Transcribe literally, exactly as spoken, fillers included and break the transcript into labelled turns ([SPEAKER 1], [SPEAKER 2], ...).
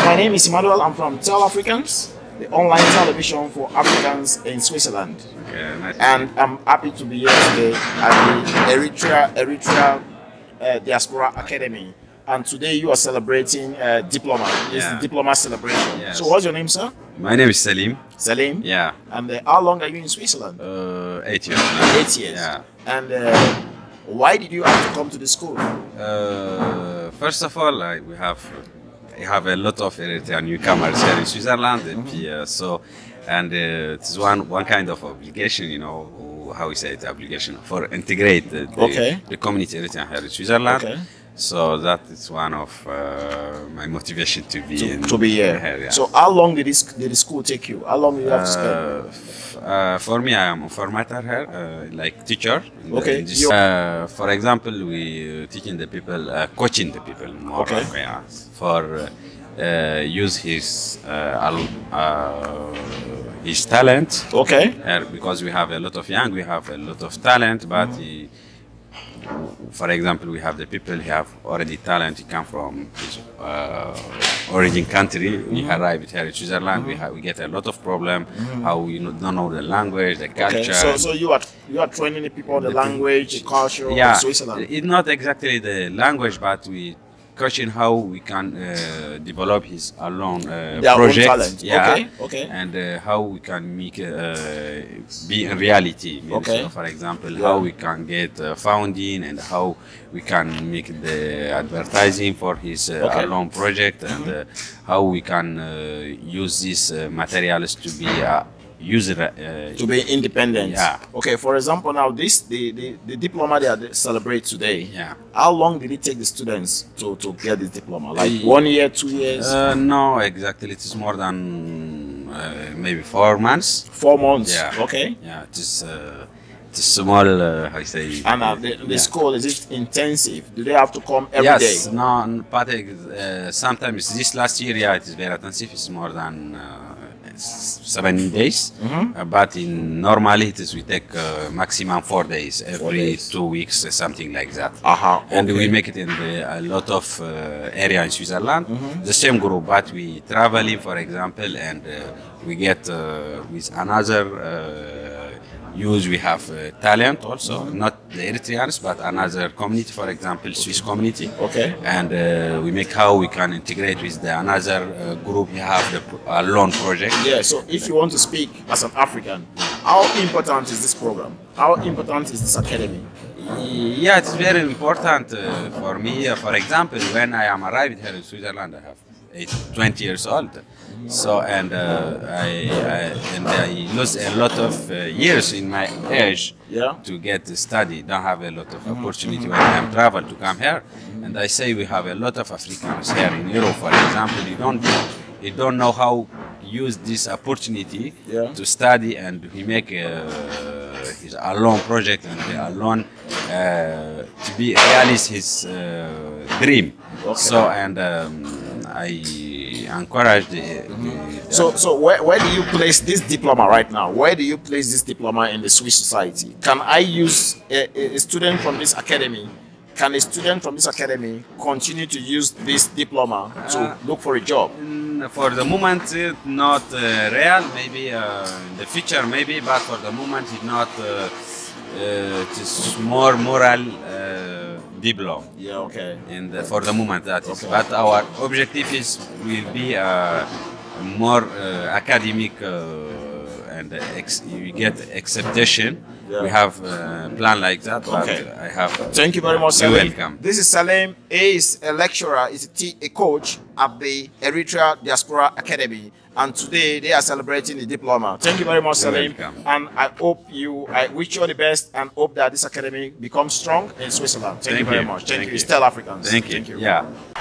[SPEAKER 1] my name is Emmanuel. I'm from Tell Africans, the online television for Africans in Switzerland.
[SPEAKER 2] Okay, nice.
[SPEAKER 1] And I'm happy to be here today at the Eritrea, Eritrea uh, Diaspora Academy. And today you are celebrating uh, diploma. It's
[SPEAKER 2] Yeah.
[SPEAKER 1] the diploma celebration.
[SPEAKER 2] Yes.
[SPEAKER 1] So what's your name, sir?
[SPEAKER 2] My name is Selem.
[SPEAKER 1] Selem?
[SPEAKER 2] Yeah.
[SPEAKER 1] And uh, how long are you in Switzerland?
[SPEAKER 2] Uh, eight years now.
[SPEAKER 1] Eight years.
[SPEAKER 2] Yeah.
[SPEAKER 1] And uh, why did you have to come to the school?
[SPEAKER 2] Uh, first of all, I, we have I have a lot of Eritrean newcomers here in Switzerland, and
[SPEAKER 1] Mm-hmm.
[SPEAKER 2] uh, so and uh, it's one one kind of obligation, you know, or how we say it, obligation for integrate the, the,
[SPEAKER 1] Okay.
[SPEAKER 2] the community Eritrean here in Switzerland.
[SPEAKER 1] Okay.
[SPEAKER 2] So that is one of uh, my motivation to be
[SPEAKER 1] To,
[SPEAKER 2] in,
[SPEAKER 1] to be here.
[SPEAKER 2] here, yeah.
[SPEAKER 1] So how long did this did the school take you? How long did you have to spend?
[SPEAKER 2] Uh, f- uh, for me, I am a formatter here, uh, like teacher. in the-
[SPEAKER 1] Okay,
[SPEAKER 2] in this-
[SPEAKER 1] you-
[SPEAKER 2] uh, for example, we uh, teaching the people, uh, coaching the people more.
[SPEAKER 1] Okay.
[SPEAKER 2] Like, yeah, for uh, uh, use his uh, al- uh, his talent.
[SPEAKER 1] Okay.
[SPEAKER 2] Uh, because we have a lot of young, we have a lot of talent, but he, for example, we have the people who have already talent. He come from his uh, origin country. We arrived here in Switzerland. We have we get a lot of problem. How we no- don't know the language, the culture.
[SPEAKER 1] Okay. So so you are you are training the people the,
[SPEAKER 2] The
[SPEAKER 1] language, the culture
[SPEAKER 2] yeah,
[SPEAKER 1] of Switzerland.
[SPEAKER 2] it's not exactly the language, but we question how we can uh, develop his alone uh,
[SPEAKER 1] Their own
[SPEAKER 2] project.
[SPEAKER 1] talent.
[SPEAKER 2] Yeah,
[SPEAKER 1] Okay, okay.
[SPEAKER 2] and uh, how we can make uh, be in reality. Maybe.
[SPEAKER 1] Okay.
[SPEAKER 2] So for example,
[SPEAKER 1] Yeah.
[SPEAKER 2] how we can get uh, funding and how we can make the advertising for his uh,
[SPEAKER 1] Okay.
[SPEAKER 2] alone project, and uh, how we can uh, use these uh, materials to be uh, user uh,
[SPEAKER 1] To be independent.
[SPEAKER 2] Yeah.
[SPEAKER 1] Okay. For example, now this the the, the diploma they are celebrate today.
[SPEAKER 2] Yeah.
[SPEAKER 1] How long did it take the students to to get this diploma? Like
[SPEAKER 2] Uh,
[SPEAKER 1] one year, two years,
[SPEAKER 2] Uh, no, exactly. It is more than uh, maybe four months.
[SPEAKER 1] four months?
[SPEAKER 2] Yeah.
[SPEAKER 1] Okay.
[SPEAKER 2] Yeah, it is. Uh, it is small. Uh, how you say?
[SPEAKER 1] And uh, the, the
[SPEAKER 2] yeah.
[SPEAKER 1] school, is it intensive? Do they have to come every day?
[SPEAKER 2] Yes. No, n- but uh, sometimes this last year, yeah, it is very intensive. It's more than uh, s- seven days. Uh, but in normally it is we take uh, maximum four days every
[SPEAKER 1] days.
[SPEAKER 2] two weeks, uh, something like that.
[SPEAKER 1] Aha,
[SPEAKER 2] And
[SPEAKER 1] okay.
[SPEAKER 2] we make it in the, a lot of uh, area in Switzerland. The same group, but we traveling, for example, and uh, we get uh, with another. Uh, use we have uh, talent also, not the Eritreans, but another community, for example, Swiss community.
[SPEAKER 1] Okay.
[SPEAKER 2] And uh, we make how we can integrate with the another uh, group. We have the pro- uh, loan project.
[SPEAKER 1] Yeah, so if you want to speak as an African, how important is this program? How important is this academy?
[SPEAKER 2] Yeah, it's very important uh, for me. Uh, for example, when I am arrived here in Switzerland, I have eight, twenty years old. So and uh, I, I and I lost a lot of uh, years in my age
[SPEAKER 1] Yeah.
[SPEAKER 2] to get to study. Don't have a lot of opportunity when I am travel to come here. And I say we have a lot of Africans here in Europe, for example. You don't you don't know how use this opportunity
[SPEAKER 1] Yeah.
[SPEAKER 2] to study, and we make uh, his alone project and the alone uh, to be realize his uh, dream.
[SPEAKER 1] Okay.
[SPEAKER 2] So and um, I encourage the, the
[SPEAKER 1] So, so where, where do you place this diploma right now? Where do you place this diploma in the Swiss society? Can I use a, a student from this academy? Can a student from this academy continue to use this diploma to
[SPEAKER 2] Uh,
[SPEAKER 1] look for a job?
[SPEAKER 2] Mm, For the moment, it's not uh, real. Maybe uh, in the future, maybe, but for the moment, it's not. Uh, uh, it is more moral uh, diploma.
[SPEAKER 1] Yeah, okay.
[SPEAKER 2] In the, for the moment, that is.
[SPEAKER 1] Okay.
[SPEAKER 2] But our objective is will be uh, more uh, academic uh, and ex we get acceptation.
[SPEAKER 1] Yeah.
[SPEAKER 2] We have a plan like that. But
[SPEAKER 1] Okay.
[SPEAKER 2] I have.
[SPEAKER 1] Thank you very much,
[SPEAKER 2] You're
[SPEAKER 1] Selem.
[SPEAKER 2] welcome.
[SPEAKER 1] This is Selem. He is a lecturer, is a, t- a coach at the Eritrea Diaspora Academy. And today they are celebrating the diploma. Thank you very much,
[SPEAKER 2] You're
[SPEAKER 1] Selem.
[SPEAKER 2] welcome.
[SPEAKER 1] And I hope you, I wish you all the best and hope that this academy becomes strong in Switzerland. Thank, you
[SPEAKER 2] Thank
[SPEAKER 1] very
[SPEAKER 2] you.
[SPEAKER 1] much. Thank,
[SPEAKER 2] Thank
[SPEAKER 1] you.
[SPEAKER 2] you.
[SPEAKER 1] It's Tell Africans.
[SPEAKER 2] Thank you. Yeah.